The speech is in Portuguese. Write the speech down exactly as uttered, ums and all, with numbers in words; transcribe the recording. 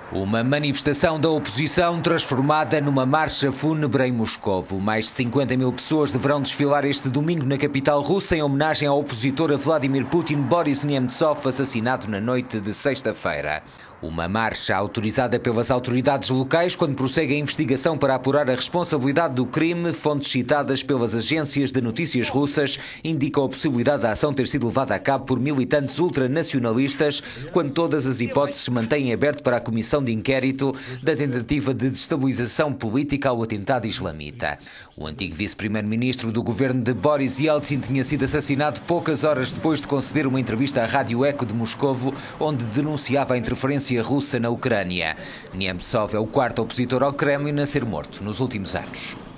Uma manifestação da oposição transformada numa marcha fúnebre em Moscovo. Mais de cinquenta mil pessoas deverão desfilar este domingo na capital russa em homenagem ao opositor a Vladimir Putin, Boris Nemtsov, assassinado na noite de sexta-feira. Uma marcha autorizada pelas autoridades locais quando prossegue a investigação para apurar a responsabilidade do crime. Fontes citadas pelas agências de notícias russas indicam a possibilidade da ação ter sido levada a cabo por militantes ultranacionalistas, quando todas as hipóteses se mantêm abertas para a comissão de inquérito da tentativa de destabilização política ao atentado islamita. O antigo vice-primeiro-ministro do governo de Boris Yeltsin tinha sido assassinado poucas horas depois de conceder uma entrevista à Rádio Eco de Moscovo, onde denunciava a interferência russa na Ucrânia. Nemtsov é o quarto opositor ao Kremlin a ser morto nos últimos anos.